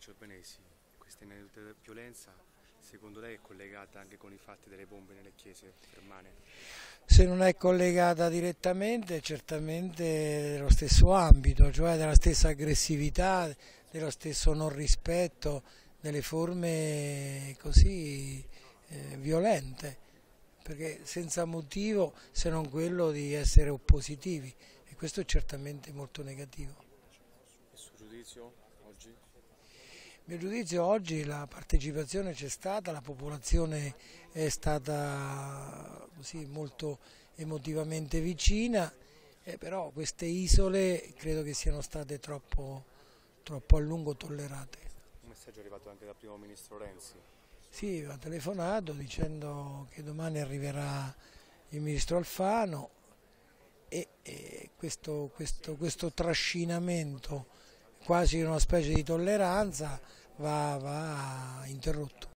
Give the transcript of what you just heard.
Licio Albanesi, questa inaudita violenza secondo lei è collegata anche con i fatti delle bombe nelle chiese germane? Se non è collegata direttamente, certamente dello stesso ambito, cioè della stessa aggressività, dello stesso non rispetto delle forme così violente, perché senza motivo se non quello di essere oppositivi, e questo è certamente molto negativo. Il suo giudizio oggi? A mio giudizio oggi la partecipazione c'è stata, la popolazione è stata così molto emotivamente vicina, però queste isole credo che siano state troppo a lungo tollerate. Un messaggio è arrivato anche dal primo ministro Renzi. Sì, ha telefonato dicendo che domani arriverà il ministro Alfano e questo trascinamento quasi una specie di tolleranza va interrotto.